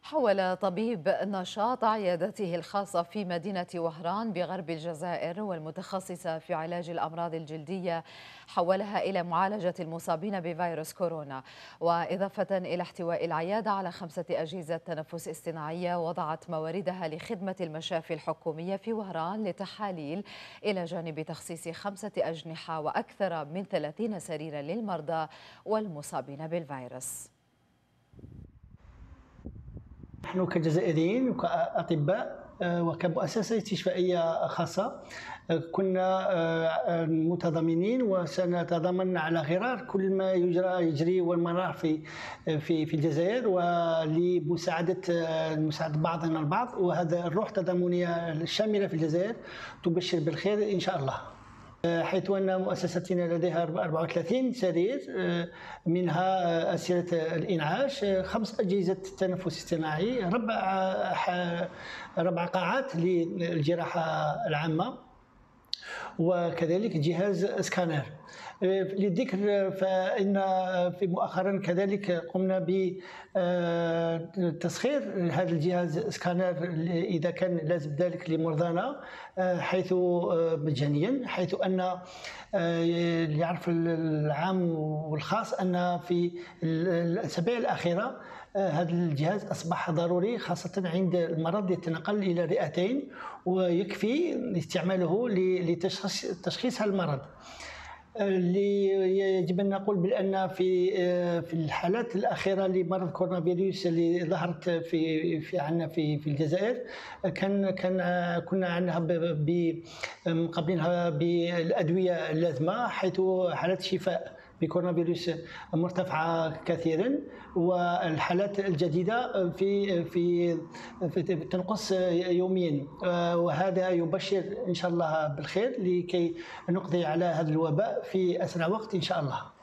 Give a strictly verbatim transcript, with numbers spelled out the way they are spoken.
حول طبيب نشاط عيادته الخاصة في مدينة وهران بغرب الجزائر والمتخصصة في علاج الأمراض الجلدية، حولها إلى معالجة المصابين بفيروس كورونا. وإضافة إلى احتواء العيادة على خمسة أجهزة تنفس اصطناعية، وضعت مواردها لخدمة المشافي الحكومية في وهران لتحاليل، إلى جانب تخصيص خمسة أجنحة وأكثر من ثلاثين سريرا للمرضى والمصابين بالفيروس. نحن كجزائريين وكأطباء وكمؤسسة استشفائية خاصة كنا متضامنين وسنتضامن على غرار كل ما يجرى يجري والمرار في في في الجزائر، ولمساعدة مساعدة بعضنا البعض. وهذا الروح التضامنية الشاملة في الجزائر تبشر بالخير إن شاء الله، حيث أن مؤسستنا لديها أربعة وثلاثين سرير، منها أسرة الإنعاش، خمس أجهزة تنفس اصطناعي، ربع ربع قاعات للجراحة العامة، وكذلك جهاز سكانر. للذكر فإن في مؤخرا كذلك قمنا بتسخير هذا الجهاز سكانر إذا كان لازم ذلك لمرضانا، حيث مجانيا، حيث أن يعرف العام والخاص أن في الأسابيع الأخيرة هذا الجهاز أصبح ضروري، خاصة عند المرض يتنقل إلى الرئتين، ويكفي استعماله لتشخيص هذا المرض. اللي يجب أن نقول بأن في في الحالات الأخيرة لمرض كورونا فيروس اللي ظهرت في في عندنا في في الجزائر، كان كان كنا عندها مقابلينها بالأدوية اللازمة، حيث حالات الشفاء بكورونا فيروس مرتفعة كثيرا، والحالات الجديدة في في, في تنقص يوميا، وهذا يبشر إن شاء الله بالخير لكي نقضي على هذا الوباء في أسرع وقت إن شاء الله.